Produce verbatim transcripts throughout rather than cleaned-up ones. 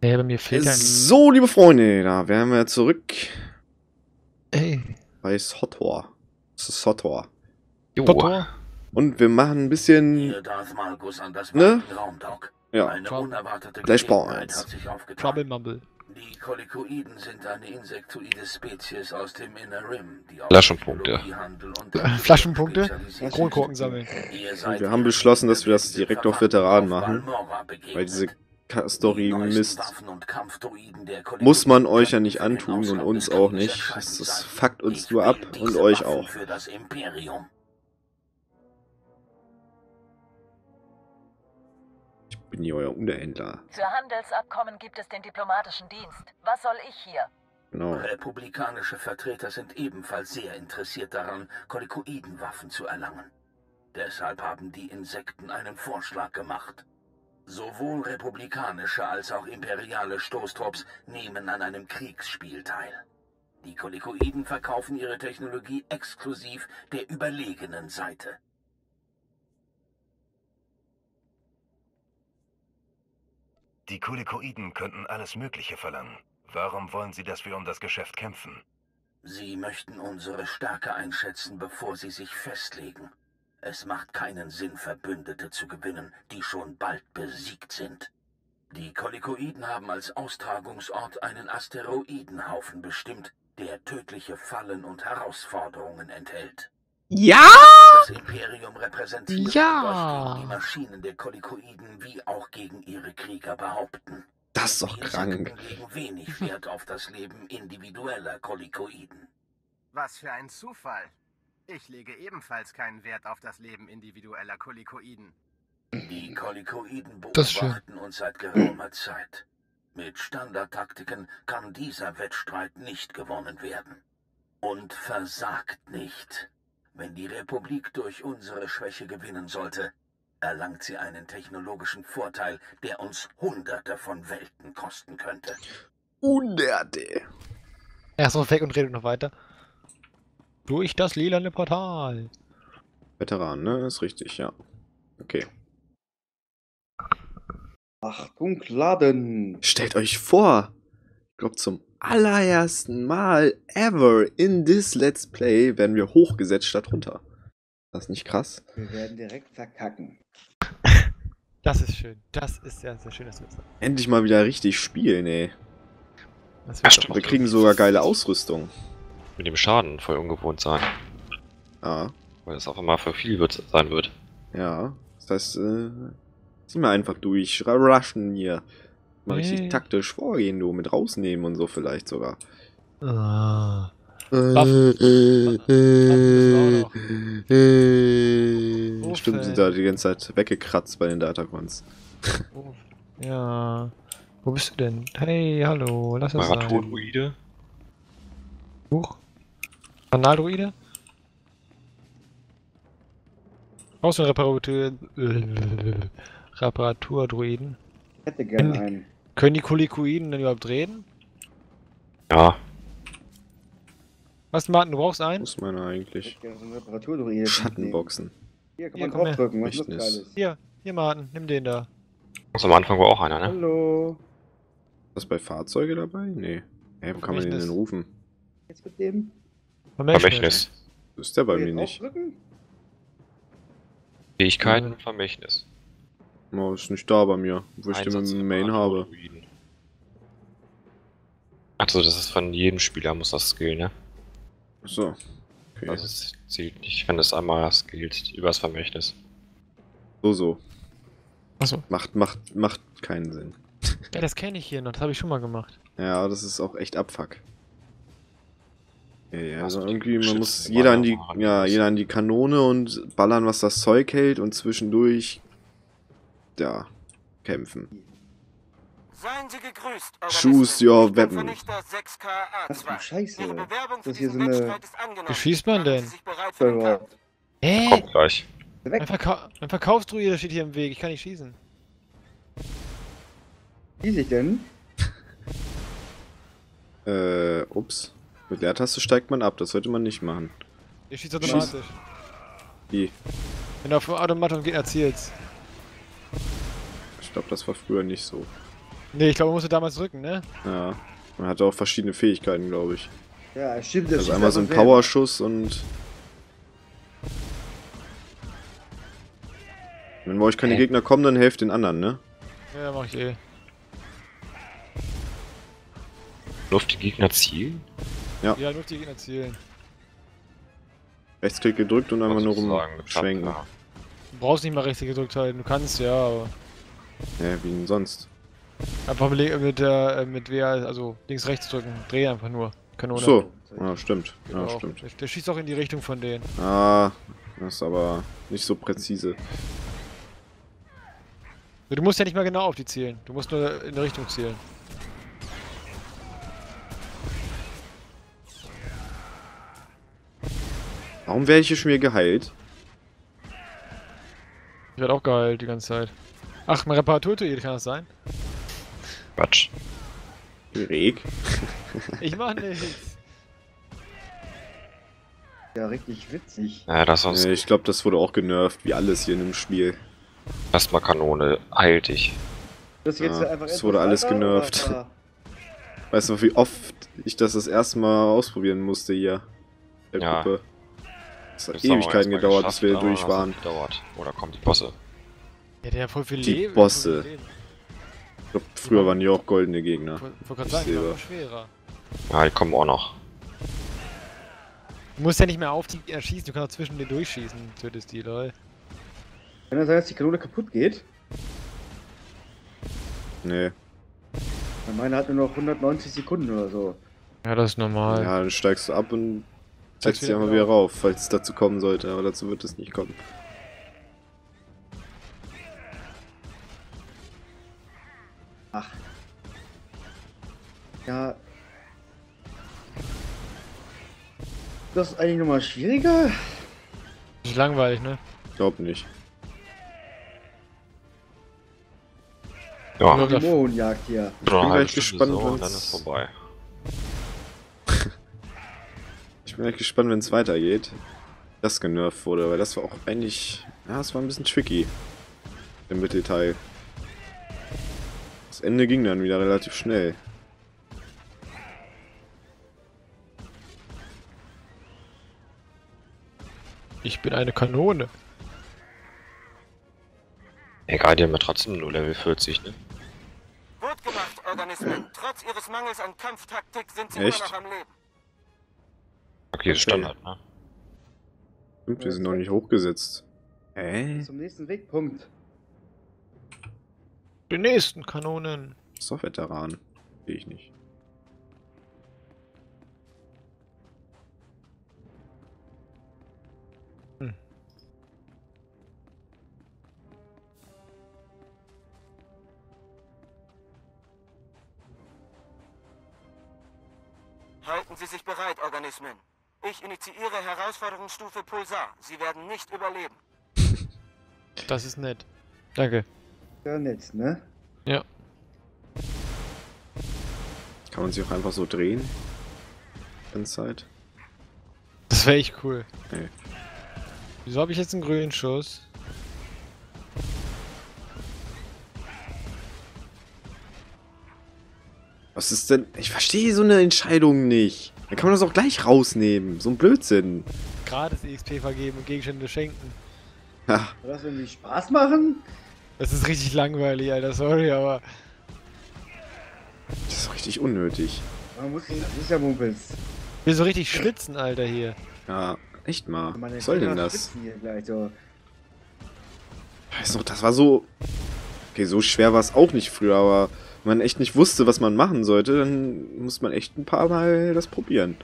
Ja, bei mir fehlt ja ein... So, liebe Freunde, da wären wir zurück Ey. bei Sotor. Das ist Sotor. Sotor? Und wir machen ein bisschen... Hier Darth Malgus an das Ne? Raumdock. Ja. Eine unerwartete Gleich Bau Gelegenheit eins. hat sich aufgetan. Trouble Mumble. Die Kolikoiden sind eine insektoide Spezies aus dem Inner Rim, die auf Flaschenpunkte. Technologiehandel und Flaschenpunkte? spezialisiert Kronkorken ist. sammeln. Ihr seid Wir haben hier beschlossen, dass wir das diese direkt auf Verwandten Veteranen auf machen. Balmorra begegnet. Weil diese Ka- Die Story neuesten Mist Waffen und Kampfdroiden der Kolikoiden muss man euch ja nicht könnten für den antun und Ausgang uns des auch Krieges nicht. entscheidend Das, das sein. fuckt uns Ich nur ab wähle und diese euch Waffen auch. für das Imperium. Ich bin hier euer Unterhändler. Für Handelsabkommen gibt es den diplomatischen Dienst. Was soll ich hier? Genau. Republikanische Vertreter sind ebenfalls sehr interessiert daran, Kolikoidenwaffen zu erlangen. Deshalb haben die Insekten einen Vorschlag gemacht. Sowohl republikanische als auch imperiale Stoßtrupps nehmen an einem Kriegsspiel teil. Die Kolikoiden verkaufen ihre Technologie exklusiv der überlegenen Seite. Die Kolikoiden könnten alles Mögliche verlangen. Warum wollen sie, dass wir um das Geschäft kämpfen? Sie möchten unsere Stärke einschätzen, bevor sie sich festlegen. Es macht keinen Sinn, Verbündete zu gewinnen, die schon bald besiegt sind. Die Kolikoiden haben als Austragungsort einen Asteroidenhaufen bestimmt, der tödliche Fallen und Herausforderungen enthält. Ja! Das Imperium repräsentiert Ja! und euch gegen die Maschinen der Kolikoiden wie auch gegen ihre Krieger behaupten. Das ist doch Die krank. Insekten legen wenig Wert auf das Leben individueller Kolikoiden. Was für ein Zufall. Ich lege ebenfalls keinen Wert auf das Leben individueller Kolikoiden. Die Kolikoiden Das ist schön. beobachten uns seit geraumer Zeit. Mit Standardtaktiken kann dieser Wettstreit nicht gewonnen werden. Und versagt nicht. Wenn die Republik durch unsere Schwäche gewinnen sollte, erlangt sie einen technologischen Vorteil, der uns Hunderte von Welten kosten könnte. Hunderte. Er ist noch weg und redet noch weiter. Durch das lilane Portal. Veteran, ne? Ist richtig, ja. Okay. Achtung, laden! Stellt euch vor, ich glaube zum allerersten Mal ever in this Let's Play werden wir hochgesetzt statt runter. Das ist nicht krass? Wir werden direkt verkacken. Das ist schön. Das ist sehr, sehr schön, dass du das sagst. Endlich mal wieder richtig spielen, ey. Das Ja, wird stimmt. doch- Wir kriegen sogar geile Ausrüstung. Mit dem Schaden voll ungewohnt sein. Ja, Weil das auf einmal für viel wird, sein wird. ja. Das heißt, äh, zieh mal einfach durch. Rushen hier. Mal richtig Nee. taktisch vorgehen, du. Mit rausnehmen und so vielleicht sogar. Ah. Äh, Buff- äh, Buff müssen wir auch äh, Wo Stimmt, sind fällt- da die ganze Zeit weggekratzt bei den Datacons. Oh. Ja. Wo bist du denn? Hey, hallo. Lass uns sein. Marathon-Druide. Huch. Kanaldruide? Brauchst du einen Reparatur... Äh, Reparaturdruiden? Ich hätte gern Wenn- einen. Können die Kolikoiden denn überhaupt reden? Ja, Was, Martin, du brauchst Wo einen? ist meiner Ich eigentlich? hätte gerne so einen Reparaturdruide. Schattenboxen. Hier kann Hier, man komm her. draufdrücken, was das Mächtnis. geil ist. Hier, hier, Martin, nimm den da. ganz am Anfang war auch einer, ne? Hallo. Ist das bei Fahrzeuge dabei? Nee. Hä, wo kann man den Vermächtnis. denn rufen? Jetzt mit dem. Vermächtnis. Das ist der bei Hier mir nicht. draufdrücken? Fähigkeiten und Vermächtnis. Oh, ist nicht da bei mir, wo ich den Einsatz im Main habe. Marathon-Druiden. Achso, das ist von jedem Spieler, muss das skillen, ne? So. Okay. Also es zählt nicht, wenn es einmal skillt, übers Vermächtnis. So, so. Achso. Macht, macht, macht keinen Sinn. Ja, das kenne ich hier noch, das habe ich schon mal gemacht. Ja, das ist auch echt Abfuck. Ja, ja, also Also die irgendwie, man Geschütze muss sind jeder immer an die, noch ja, anders. jeder an die Kanone und ballern, was das Zeug hält und zwischendurch, ja, kämpfen. Seien Sie gegrüßt, Choose your weapon. Vernichter sechs K A Was für zwei. Scheiße. Ihre Bewerbung für Das hier diesen so eine- Wettstreit ist angenommen. Wie schießt man Machen denn? Sie sich bereit für den Server. Kampf. Hä? Kommt gleich. Mein, Weg. Verkau mein Verkaufsdruide steht hier im Weg, ich kann nicht schießen. Wie sich denn? Äh, ups. Mit Leertaste steigt man ab, das sollte man nicht machen. Ich schieße automatisch. Wie? Wenn du auf Automatisch geht, erzielst. Ich glaube, das war früher nicht so. Nee, ich glaube, man musste damals drücken, ne? Ja. Man hatte auch verschiedene Fähigkeiten, glaube ich. Ja, stimmt. Das Also schießt einmal so ein einfach selber. Powerschuss und... Wenn bei euch keine Hä? Gegner kommen, dann helft den anderen, ne? Ja, mach ich eh. Nur auf die Gegner zielen? Ja, nur auf die Gegner zielen. Rechtsklick gedrückt und einfach nur Sozusagen rumschwenken. geschafft, Du brauchst nicht mal rechts gedrückt halten, du kannst ja, aber... Ja, wie denn sonst? Einfach mit, mit der, äh, mit W A, also links, rechts drücken, dreh einfach nur. Kanone. So. Ja, stimmt. Geht Ja, auch. stimmt. Der, der schießt auch in die Richtung von denen. Ah, das ist aber nicht so präzise. Du musst ja nicht mal genau auf die zielen, du musst nur in die Richtung zielen. Warum werde ich hier schon wieder geheilt? Ich werde auch geheilt die ganze Zeit. Ach, mein Reparaturtool, kann das sein? Quatsch. Reg? Ich mach nichts. Ja, richtig witzig. Ja, das sonst Nee, ich glaube, das wurde auch genervt, wie alles hier in dem Spiel. erstmal Kanone. Heil dich. Das jetzt Ja, einfach es etwas wurde alles weiter, genervt. oder? Weißt du, wie oft ich das das erste Mal ausprobieren musste hier? Der Ja. Gruppe. Es hat Das haben wir Ewigkeiten erstmal gedauert, geschafft, bis wir aber durch das waren. hat gedauert. Oder kommen die Bosse? Ja, der hat voll viel Die Leben. Bosse. voll viel Leben. Ich glaub, früher waren die auch goldene Gegner. Ich wollte gerade Ich sagen, die sehe waren was. immer schwerer. Ja, die kommen auch noch. Du musst ja nicht mehr auf die äh, schießen, du kannst auch zwischen denen durchschießen, tötest die, lol. Kann das sein, dass die Kanone kaputt geht? Nee. Weil meine hat nur noch hundertneunzig Sekunden oder so. Ja, das ist normal. Ja, dann steigst du ab und Steigst setzt dich wieder einfach wieder wieder rauf, falls es dazu kommen sollte, aber dazu wird es nicht kommen. Ach. Ja. Das ist eigentlich nochmal schwieriger. Das ist langweilig, ne? Glaub nicht. Ja, Ja. Die Mohrenjagd hier. Ich bin eine halbe gleich Stunde gespannt, so, und wenn's- dann ist vorbei. Ich bin echt gespannt, wenn es weitergeht. Das genervt wurde, weil das war auch eigentlich... Ja, es war ein bisschen tricky. Im Mittelteil. Das Ende ging dann wieder relativ schnell. Ich bin eine Kanone. Egal, die haben ja trotzdem nur Level vierzig, ne? Gut gemacht, Organismen. Trotz ihres Mangels an Kampftaktik sind sie Echt? immer noch am Leben. Okay, ist Standard, ne? Stimmt, wir sind noch nicht hochgesetzt. Hä? Zum nächsten Wegpunkt. Die nächsten Kanonen. Ist doch Veteran. Sehe ich nicht. Hm. Halten Sie sich bereit, Organismen. Ich initiiere Herausforderungsstufe Pulsar. Sie werden nicht überleben. Das ist nett. Danke. Ja, nett, ne? Ja. Kann man sich auch einfach so drehen? Ganze Zeit. Das wäre echt cool. Nee. Wieso habe ich jetzt einen grünen Schuss? Was ist denn... Ich verstehe so eine Entscheidung nicht. Dann kann man das auch gleich rausnehmen. So ein Blödsinn. Gratis E X P vergeben und Gegenstände schenken. Ja, Soll das irgendwie Spaß machen? Das ist richtig langweilig, Alter. Sorry, aber... das ist richtig unnötig. Man muss das ist ja Mumpels. Ich will so richtig schwitzen, Alter, hier. Ja, echt mal. Meine Was soll denn Kinder das? schwitzen hier gleich so. Ich weiß noch, das war so... Okay, so schwer war es auch nicht früher, aber wenn man echt nicht wusste, was man machen sollte, dann muss man echt ein paar Mal das probieren.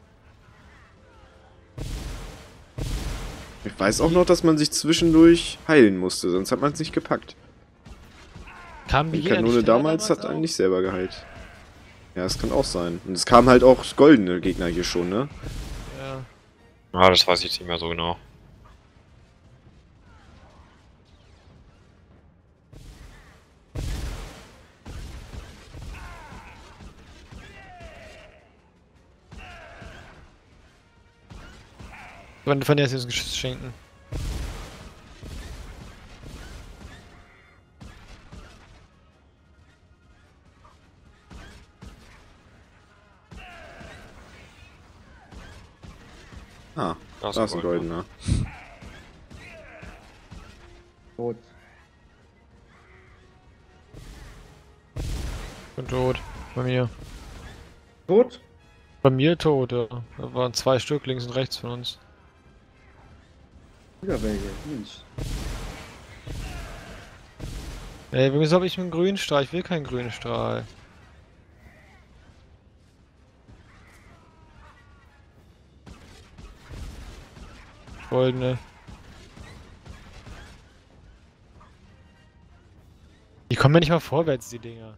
Ich weiß auch noch, dass man sich zwischendurch heilen musste, sonst hat man es nicht gepackt. Kam Die jeder Kanone nicht damals hat auch? einen nicht selber geheilt. Ja, das kann auch sein. Und es kamen halt auch goldene Gegner hier schon, ne? Ja. Ja, das weiß ich jetzt nicht mehr so genau. Wann von der jetzt ein Geschiss schenken? Ah, Das da ist ist ein Gold, goldener. Tot. Bin tot. Bei mir. Tot? Bei mir tot, ja. Da waren zwei Stück links und rechts von uns. Wieder welche. Mensch. Ey, wieso habe ich einen grünen Strahl? Ich will keinen grünen Strahl. Goldene. Die kommen ja nicht mal vorwärts, die Dinger.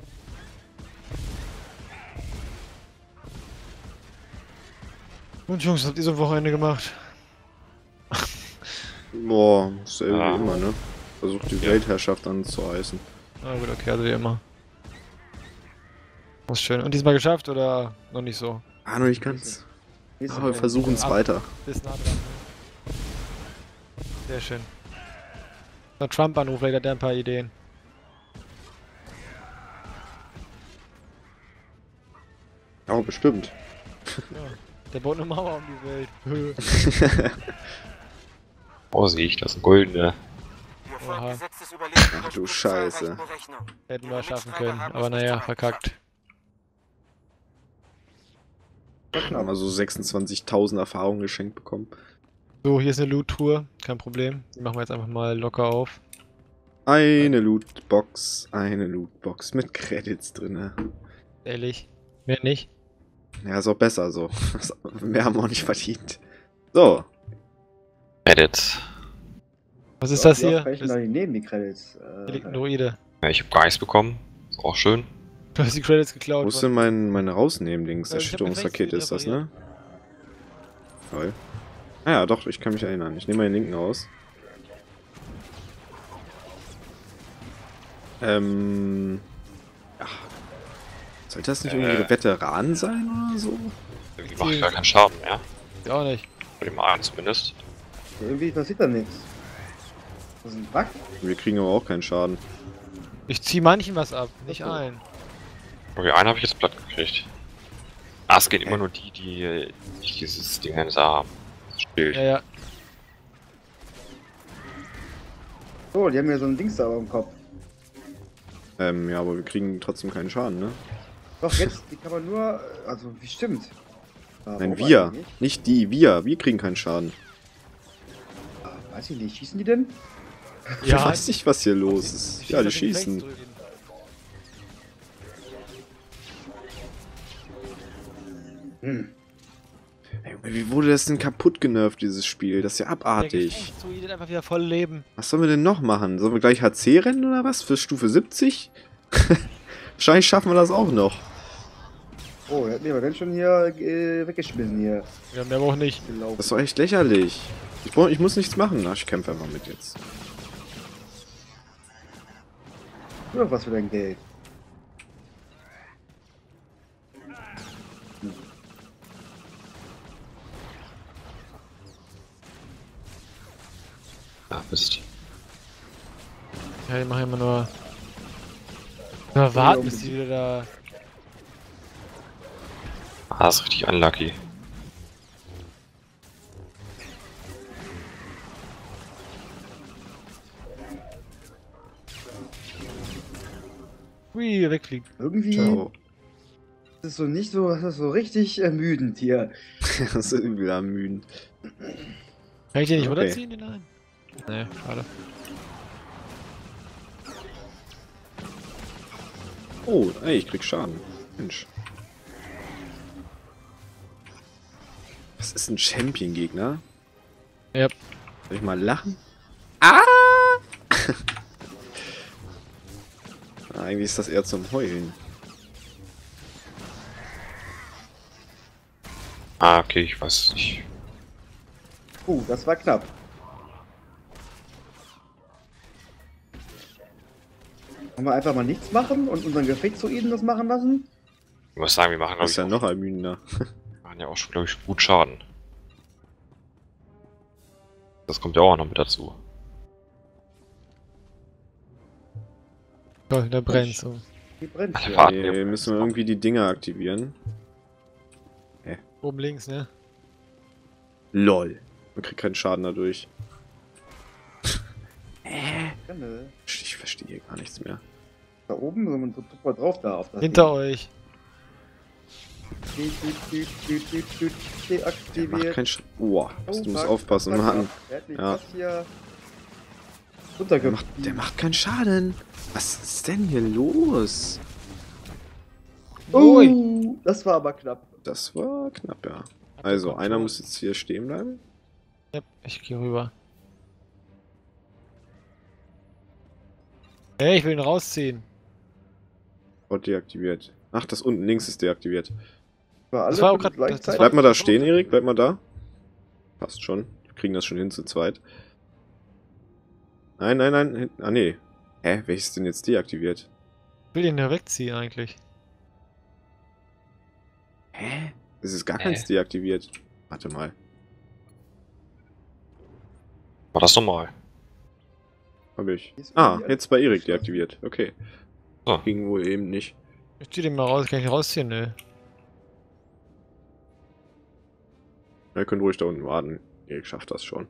Und Jungs, was habt ihr so am Wochenende gemacht? Boah, ist ja irgendwie Ja. immer, ne? Versucht die Ja. Weltherrschaft anzureißen. Na gut, okay, also wie immer. Das ist schön. Und diesmal geschafft oder noch nicht so? Ah, noch nicht ganz. Nächste Aber wir Folge. versuchen es Ab. weiter. Bis nah dran. Ne? Sehr schön. Der Trump-Anruf, vielleicht hat der ein paar Ideen. Ja, bestimmt. Ja, der baut eine Mauer um die Welt. Oh, sehe ich, das ist ein goldener. Oha. Ach du Scheiße. Hätten wir schaffen können, aber naja, verkackt. Haben wir so sechsundzwanzigtausend Erfahrungen geschenkt bekommen. So, hier ist eine Loot-Tour, kein Problem. Die machen wir jetzt einfach mal locker auf. Eine Lootbox, eine Lootbox mit Credits drinne. Ehrlich, mehr nicht. Ja, ist auch besser so. Mehr haben wir auch nicht verdient. So, Edit. Was ist Ja, das die hier? Aufreichen Das da nicht neben die Credits. Äh, hier liegt ein Druide. Ja, ich habe gar nichts bekommen. Ist auch schön. Du hast die Credits geklaut. wo ist denn mein, meine rausnehmen-Dings? Äh, ich hab Erschütterungsrakete gefecht, ist das, ne? Toll. Ah ja, doch, ich kann mich erinnern. Ich nehme mal den linken aus. Ähm... Ja. Sollte das nicht Äh. irgendwie Veteranen sein oder so? Die macht gar keinen Schaden mehr. Ja, auch nicht. Bei dem einen zumindest. Irgendwie passiert da nichts. Das ist ein Bug. Wir kriegen aber auch keinen Schaden. Ich zieh manchen was ab, nicht Ach so. allen. Okay, einen habe ich jetzt platt gekriegt. Ah, es geht immer nur die, die nicht dieses Ding da haben. Das Schild. Ja, ja. Oh, die haben ja so ein Dings da am Kopf. Ähm, ja, aber wir kriegen trotzdem keinen Schaden, ne? Doch, jetzt, die kann man nur. Also, wie stimmt? Aber Nein, warum wir. eigentlich nicht? Nicht die, wir. Wir kriegen keinen Schaden. Ah, weiß ich nicht, schießen die denn? Ich weiß nicht, was hier los ist. Ja, die schießen. Hm. Ey, wie wurde das denn kaputt genervt, dieses Spiel? Das ist ja abartig. Druide einfach wieder voll leben. Was sollen wir denn noch machen? Sollen wir gleich H C rennen oder was? Für Stufe siebzig? Wahrscheinlich schaffen wir das auch noch. Oh, der hat mir aber dann schon hier äh, weggeschmissen hier. Ja, mehr aber auch nicht. Gelaufen. Das ist doch echt lächerlich. Ich, brauch, ich muss nichts machen. Ach, ich kämpfe einfach mit jetzt. Nur noch was für dein Geld. Ja, Mist. Ja, die machen immer nur... Nur warten, bis die wieder da... Ah, das ist richtig unlucky. Hui, wegfliegt. Irgendwie Ciao. ist es so nicht so, das ist so richtig ermüdend hier. Das ist übel ermüdend. Kann ich den nicht Okay. runterziehen, den einen? Nee, schade. Oh, ey, ich krieg Schaden. Mensch. Was ist ein Champion-Gegner? Ja. Soll ich mal lachen? Ah! Eigentlich ist das eher zum Heulen. Ah, okay, ich weiß nicht. Uh, das war knapp. Wollen wir einfach mal nichts machen und unseren Gefechtsruiden das machen lassen? Ich muss sagen, wir machen, Das glaube ist ich, ja auch, noch ermüdender. machen ja auch schon, glaube ich, gut Schaden. Das kommt ja auch noch mit dazu. Toll, da brennt so. Die brennt Alter, hier. warte. Okay, müssen wir irgendwie die Dinger aktivieren. Oben links, ne? Lol. Man kriegt keinen Schaden dadurch. Ich verstehe gar nichts mehr. Da oben, so man drückt mal drauf da auf das Hinter Ding. euch. Der macht Deaktiviert. keinen Schaden. Boah, Oh, du musst fuck, aufpassen. fuck, Mann. fuck. Der hat mich Ja. fast hier Der runterge- macht, der macht keinen Schaden. Was ist denn hier los? Ui. Oh, das war aber knapp. Das war knapp, ja. Also, einer muss jetzt hier stehen bleiben. Ja, ich gehe rüber. Hey, ich will ihn rausziehen. Bot deaktiviert. Ach, das unten links ist deaktiviert. War Das alle war auch fünf grad- das- das gleichzeitig. Bleib mal da stehen, Erik. Bleib mal da. Passt schon. Wir kriegen das schon hin zu zweit. Nein, nein, nein. hin- Ah, nee. Hä? Welches ist denn jetzt deaktiviert? Ich will ihn ja wegziehen eigentlich. Hä? Es ist gar keins Hä? deaktiviert. Warte mal. War das normal? Hab ich. Ist Ah, irgendwie jetzt bei Erik deaktiviert. Okay. So. Ging wohl eben nicht. Ich zieh den mal raus, kann ich ihn rausziehen? Nö. Ihr könnt ruhig da unten warten. Erik schafft das schon.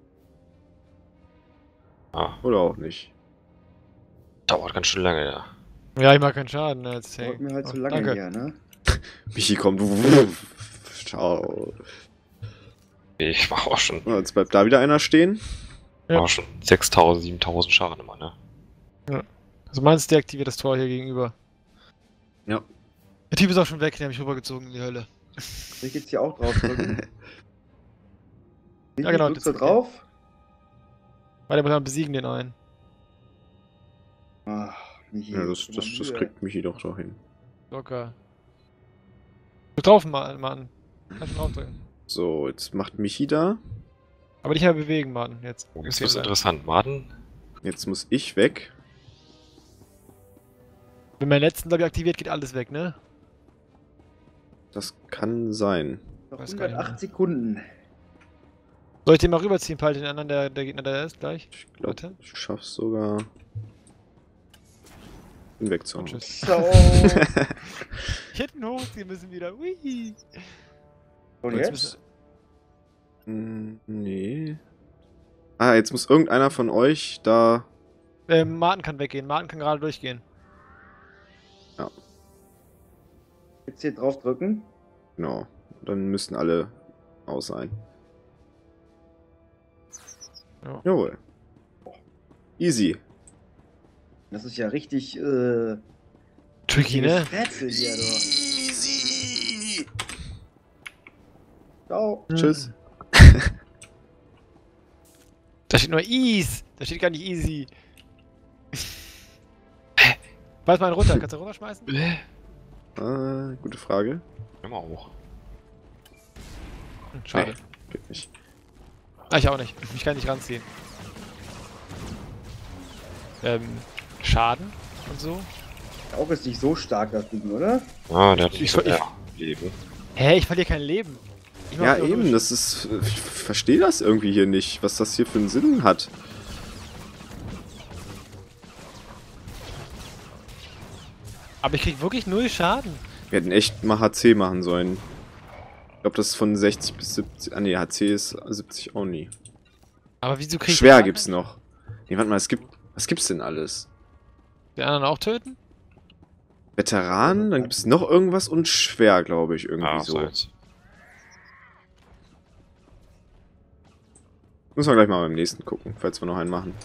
Ah, Oder auch nicht. dauert ganz schön lange, ja. Ja, ich mag keinen Schaden. Ne, jetzt Dauert hängt. mir halt zu Oh, lange danke. hier, ne? Michi kommt. Ciao. Ich mach auch schon, Oh, jetzt bleibt da wieder einer stehen. Ja. auch schon sechstausend, siebentausend Schaden immer, ne? Also meins deaktiviert das Tor hier gegenüber. Ja. Der Typ ist auch schon weg, den hab ich rübergezogen in die Hölle. Soll ich jetzt hier auch drauf drücken? Ja, genau, Drückst du das- drauf? Weil der muss dann besiegen den einen. Ach, Michi. Ja, das, gib das, mal das Mühe. kriegt Michi doch doch hin. Locker. Drück drauf, Mann. Mann. Kannst du draufdrücken. So, jetzt macht Michi da. Aber nicht mehr bewegen, Mann. Jetzt. Oh, Muss jetzt hier wird's sein. interessant. Maden? Jetzt muss ich weg. Wenn mein letzten Lobby aktiviert, geht alles weg, ne? Das kann sein. Noch Weiß gar nicht hundertacht Sekunden. Soll ich den mal rüberziehen, Paul, den anderen, der, der Gegner, der ist gleich? Ich glaube, Warte. ich schaff's sogar. Ihn Und wegzuhauen. tschüss. Ciao. Hinten hochziehen müssen wieder. Ui. Und Jetzt jetzt? müssen- Hm, nee. Ah, jetzt muss irgendeiner von euch da. Ähm, Martin kann weggehen. Martin kann gerade durchgehen. Jetzt hier drauf drücken. Genau. Dann müssten alle aus sein. Ja. Jawohl. Easy. Das ist ja richtig, äh... Tricky, ne? Rätsel hier, du. Easy. Ciao. Tschüss. Da steht nur Ease. Da steht gar nicht easy. Weiß mal einen runter. Kannst du runterschmeißen? Ah, gute Frage. Immer hoch. Hm, schade. Nee, geht nicht. Ah, ich auch nicht. Ich kann nicht ranziehen. Ähm, Schaden und so. Auch ist nicht so stark, das Ding, oder? Ah, der hat Ich- nicht so ich- mehr Leben. Hä, ich verliere kein Leben. Ich mach Ja, nur eben, durch. das ist. Ich verstehe das irgendwie hier nicht, was das hier für einen Sinn hat. Aber ich krieg wirklich null Schaden. Wir hätten echt mal H C machen sollen. Ich glaube, das ist von sechzig bis siebzig. Ah, ne, H C ist siebzig auch nie. Aber wieso krieg ich Schwer Schaden? gibt's noch. Ne, warte mal, es gibt. Was gibt's denn alles? Die anderen auch töten? Veteran, dann gibt's noch irgendwas und schwer, glaube ich, irgendwie Ah, so. so jetzt. Müssen wir gleich mal beim nächsten gucken, falls wir noch einen machen.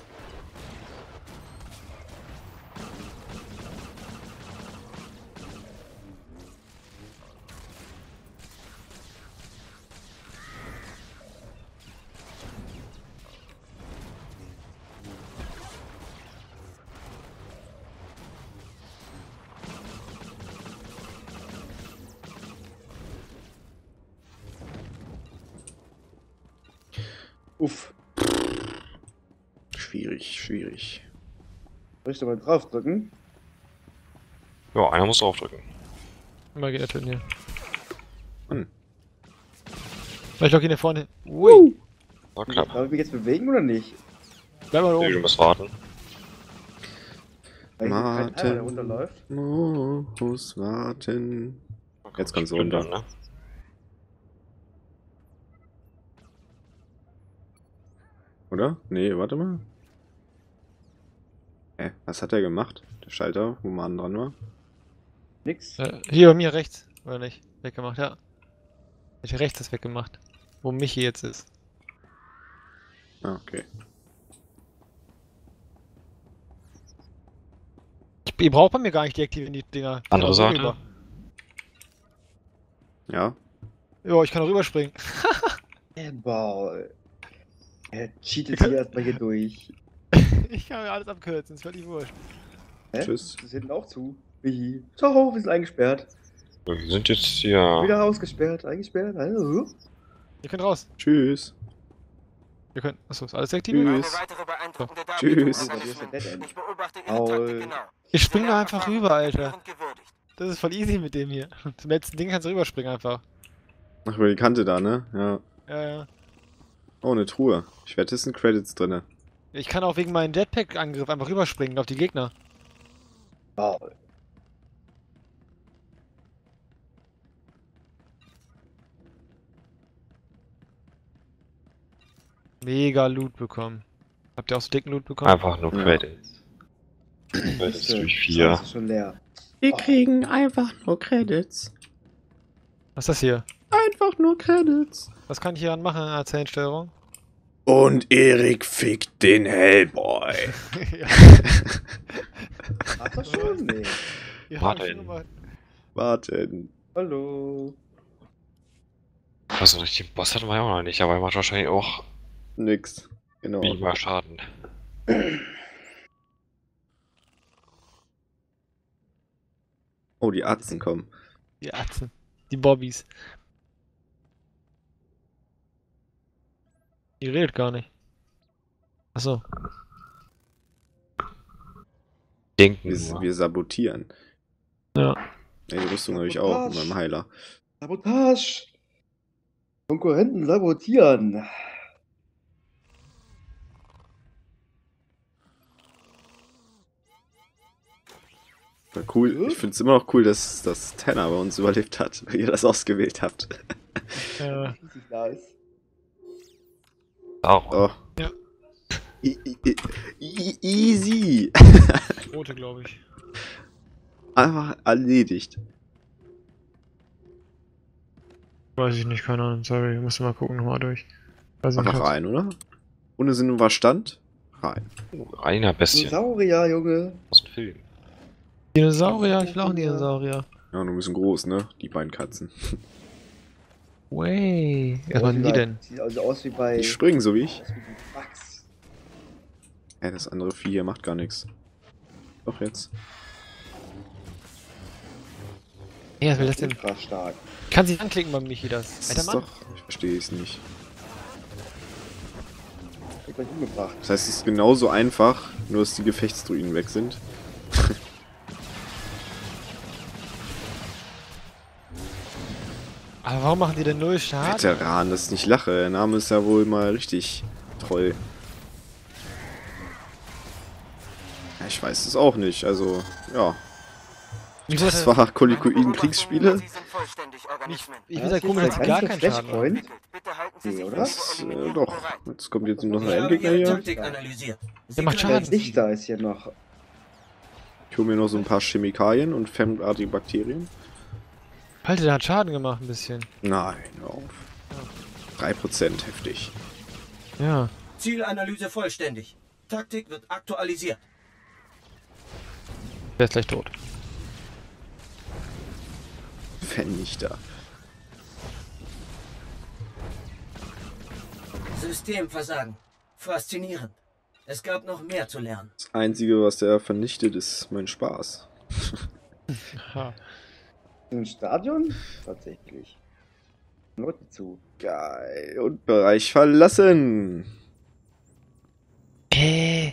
Uff. Schwierig, schwierig. Soll ich da mal drauf drücken? Ja, einer muss draufdrücken. Immer geht er töten hier. Hm. Ich lock ihn hier vorne. Ui. War knapp. Darf ich mich jetzt bewegen oder nicht? Bleib mal Nee, du oben. musst warten. Weil ich keinen Timer, der Martin. runterläuft. Muss warten. Jetzt kannst du Stimmt runter. dann, ne? Oder? Nee, warte mal. Hä, was hat er gemacht? Der Schalter, wo man dran war? Nix. Äh, hier bei mir rechts, oder nicht? Weggemacht, ja. Ich rechts das weggemacht. Wo Michi jetzt ist. Ah, okay. Ich, ihr braucht bei mir gar nicht deaktivieren, die Dinger. Ich kann Andere auch Seite? rüber. Ja. Ja, ich kann auch rüberspringen. Äh, Boah. Er cheatet sich erstmal hier durch. Ich kann mir alles abkürzen, ist völlig wurscht. Hä? Tschüss. Das ist hinten auch zu. Michi. Ciao, wir sind eingesperrt. Wir sind jetzt hier. Wieder ausgesperrt, eingesperrt. Hallo. Ihr könnt raus. Tschüss. Ihr könnt. Achso, ist alles deaktiviert? Tschüss. weitere beeindruckende Tschüss. Darbietung. Ich beobachte Ihre Paul. Taktik genau. Ich spring da einfach rüber, Alter. Gebührend gewürdigt. Das ist voll easy mit dem hier. Zum letzten Ding kannst du rüberspringen einfach. Ach, über die Kante da, ne? Ja. Ja, ja. Oh, eine Truhe. Ich wette, es sind Credits drinne. Ich kann auch wegen meinem Jetpack-Angriff einfach rüberspringen auf die Gegner. Paul. Mega Loot bekommen. Habt ihr auch so dicken Loot bekommen? Einfach nur Ja. Credits. Credits Ist, äh, durch vier. Das ist schon leer. Wir kriegen einfach nur Credits. Was ist das hier? Einfach nur Credits. Was kann ich hier an machen als Handsteuerung? Und Erik fickt den Hellboy. ja. Ach, das schon? Nee. Ja, Warte hab ich hin. schon gemacht. Warten. Hallo. Also richtig Boss hatten wir ja auch noch nicht, aber er macht wahrscheinlich auch Nix. Genau. minimal Schaden. Oh, die Atzen kommen. Die Atzen. Die Bobbys. Die redet gar nicht. Achso. Denken Wir, nur. wir sabotieren. Ja. Ey, die Rüstung habe ich auch mit meinem Heiler. Sabotage. Konkurrenten sabotieren. War cool. Ich finde es immer noch cool, dass, dass Tanner bei uns überlebt hat, weil ihr das ausgewählt habt. Ja. Richtig nice. Auch. Oh. Ja. I, I, I, I, easy. Rote, glaube ich. Einfach erledigt. Weiß ich nicht, keine Ahnung. Sorry, ich muss mal gucken, nochmal durch. Weiß ich Einfach nicht. rein, oder? Ohne Sinn und Verstand? Rein. Reiner Bestie Dinosaurier, Junge. aus dem Film. Dinosaurier, ich will auch einen Dinosaurier. Ja, nur ein bisschen groß, ne? Die beiden Katzen. Way. Was Oh, machen die sieht denn? Sieht also aus wie bei. Die springen so wie ich. aus wie die Bugs. Ja, das andere Vieh hier macht gar nichts. Doch jetzt. Ja, was will das denn? Ultra stark. Kann sich anklicken bei Michi das. Das Alter ist Mann. doch. Ich verstehe es nicht. Wird gleich umgebracht. Das heißt, es ist genauso einfach, nur dass die Gefechtsdruiden weg sind. Aber warum machen die denn null Schaden? Veteran, das ist nicht Lache. Der Name ist ja wohl mal richtig toll. Ja, ich weiß es auch nicht. Also, ja. Wieso Das hat war Meine Kolikoiden Beobachtungen, Kriegsspiele. Sie sind vollständig Ich, Organismen. ich Ja, finde ja das komisch, ist dass sie ein gar ganzer keinen Schaden machen. Flashpoint. Bitte halten Sie Nee, sich oder? bis zur Das, äh, Eliminierung doch. bereit. Jetzt kommt jetzt noch ein Ich habe Endgegner Ihre hier. Taktik analysiert. Der macht Der Schaden. Licht da ist hier noch. Ich hole mir noch so ein paar Chemikalien und fremdartige Bakterien. Alter, der hat Schaden gemacht ein bisschen. Nein, hör auf. drei Prozent heftig. Ja. Zielanalyse vollständig. Taktik wird aktualisiert. Der ist gleich tot. Vernichter. Systemversagen. Faszinierend. Es gab noch mehr zu lernen. Das Einzige, was der vernichtet, ist mein Spaß. Ha. Im Stadion? Tatsächlich. Leute zu. Geil. Und Bereich verlassen. Äh.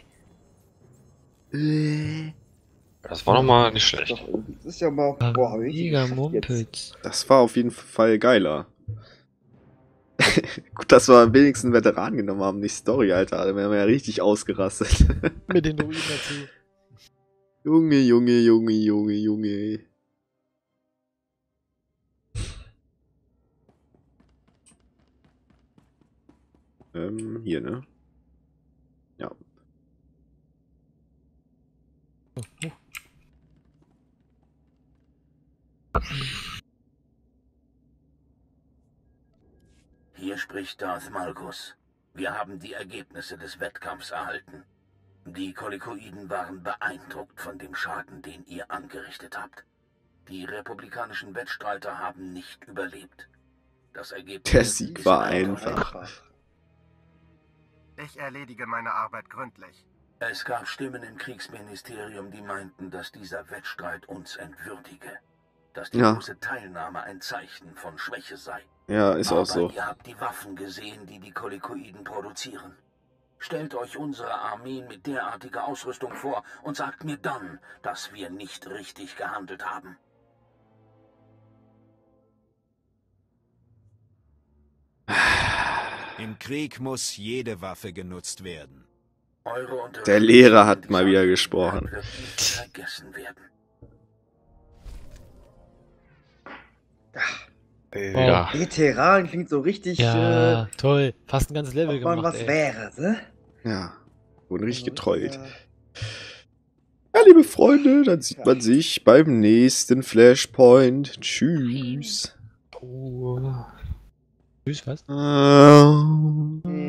Das war nochmal nicht schlecht. Doch, irgendwie- das ist ja mal. Boah, hab ich richtig Mega geschafft jetzt. Mumpels. Das war auf jeden Fall geiler. Gut, dass wir wenigstens einen Veteran genommen haben, nicht Story, Alter. Wir haben ja richtig ausgerastet. Mit den Druiden dazu. Junge, Junge, Junge, Junge, Junge. Ähm, hier, ne? Hier spricht Darth Malgus. Wir haben die Ergebnisse des Wettkampfs erhalten. Die Kolikoiden waren beeindruckt von dem Schaden, den ihr angerichtet habt. Die republikanischen Wettstreiter haben nicht überlebt. Das Ergebnis Der Sieg ist war eindeutig. einfach. Ich erledige meine Arbeit gründlich. Es gab Stimmen im Kriegsministerium, die meinten, dass dieser Wettstreit uns entwürdige. Dass die Ja. große Teilnahme ein Zeichen von Schwäche sei. Ja, ist Aber auch so. ihr habt die Waffen gesehen, die die Kolikoiden produzieren. Stellt euch unsere Armeen mit derartiger Ausrüstung vor und sagt mir dann, dass wir nicht richtig gehandelt haben. Im Krieg muss jede Waffe genutzt werden. Eure Unterstützung Der Lehrer hat in mal dieser wieder Angelegenheit gesprochen. wird nicht vergessen werden. Ja. Veteran klingt so richtig, Ja, äh, toll. Fast ein ganzes Level ob man gemacht, was ey. wäre, ne? Ja, wurden richtig Also, getrollt. äh, Ja, liebe Freunde, dann sieht man sich beim nächsten Flashpoint. Tschüss. Oh. Tschüss, was? Ähm.